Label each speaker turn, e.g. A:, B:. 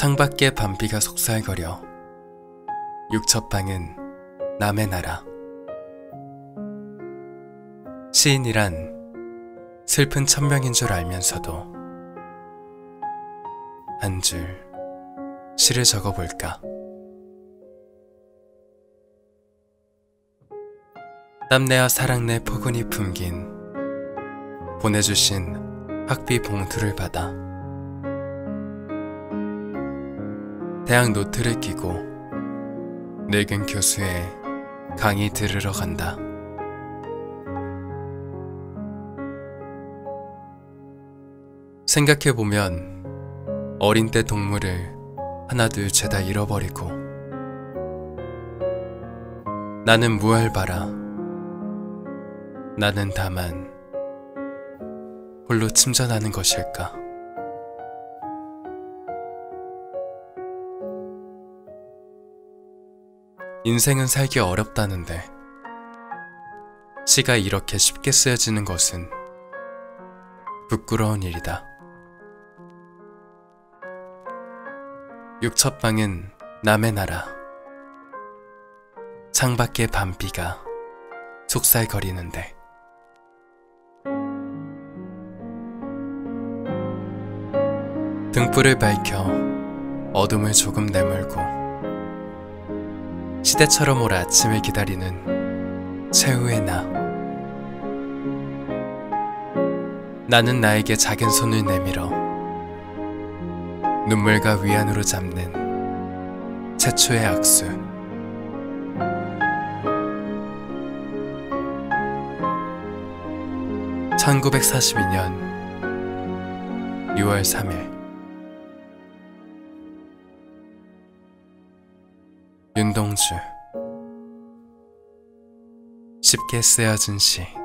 A: 창밖에 밤비가 속살거려 육첩방은 남의 나라. 시인이란 슬픈 천명인 줄 알면서도 한 줄 시를 적어볼까. 땀내와 사랑내 포근히 품긴 보내주신 학비 봉투를 받아 대학 노트를 끼고 늙은 교수의 강의 들으러 간다. 생각해보면 어린 때 동물을 하나둘 죄다 잃어버리고 나는 무얼바라 나는 다만 홀로 침전하는 것일까. 인생은 살기 어렵다는데 시가 이렇게 쉽게 쓰여지는 것은 부끄러운 일이다. 육첩방은 남의 나라. 창밖에 밤비가 속살거리는데 등불을 밝혀 어둠을 조금 내몰고 시대처럼 올 아침을 기다리는 최후의 나. 나는 나에게 작은 손을 내밀어 눈물과 위안으로 잡는 최초의 악수. (1942년 6월 3일) 윤동주. 쉽게 쓰여진 시.